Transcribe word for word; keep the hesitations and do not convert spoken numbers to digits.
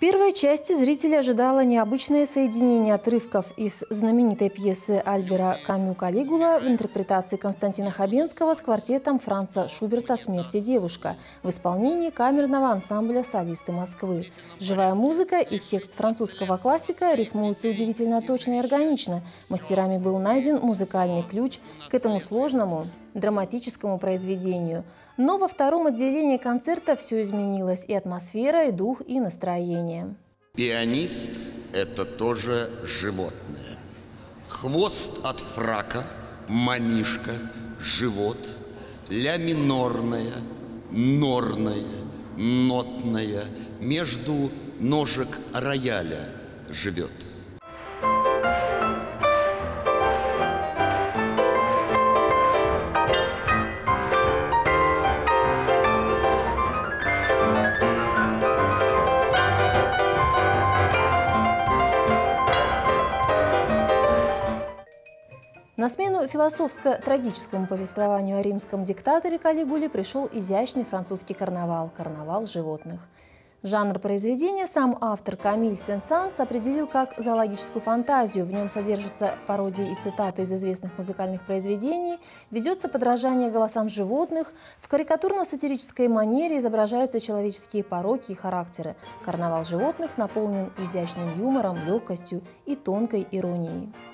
первой части зрители ожидало необычное соединение отрывков из знаменитой пьесы Альбера Камю «Калигула» в интерпретации Константина Хабенского с квартетом Франца Шуберта «Смерть и девушка» в исполнении камерного ансамбля «Солисты Москвы». Живая музыка и текст французского классика рифмуются удивительно точно и органично. Мастерами был найден музыкальный ключ к этому сложному драматическому произведению. Но во втором отделении концерта все изменилось: и атмосфера, и дух, и настроение. Пианист – это тоже животное. Хвост от фрака, манишка, живот, ля минорная, норная, нотная, между ножек рояля живет. На смену философско-трагическому повествованию о римском диктаторе Калигуле пришел изящный французский карнавал – карнавал животных. Жанр произведения сам автор Камиль Сен-Санс определил как зоологическую фантазию. В нем содержатся пародии и цитаты из известных музыкальных произведений, ведется подражание голосам животных, в карикатурно-сатирической манере изображаются человеческие пороки и характеры. Карнавал животных наполнен изящным юмором, легкостью и тонкой иронией.